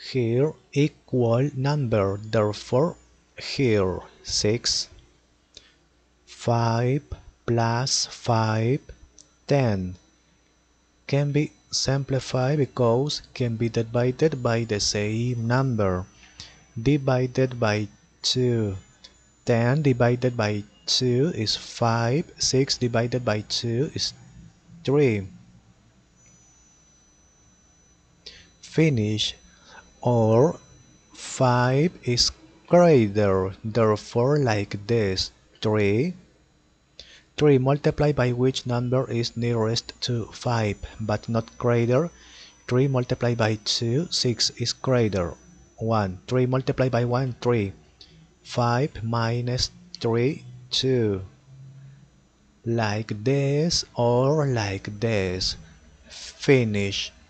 here equal number, therefore here 6. 5 plus 5, 10. Can be simplified because can be divided by the same number. Divided by 2. 10 divided by 2 is 5. 6 divided by 2 is 3. Finish. Or 5 is greater, therefore like this. 3 multiplied by which number is nearest to 5 but not greater. 3 multiplied by 2, 6 is greater. 1. 3 multiplied by 1, 3. 5 minus 3, 2. Like this or like this. Finish.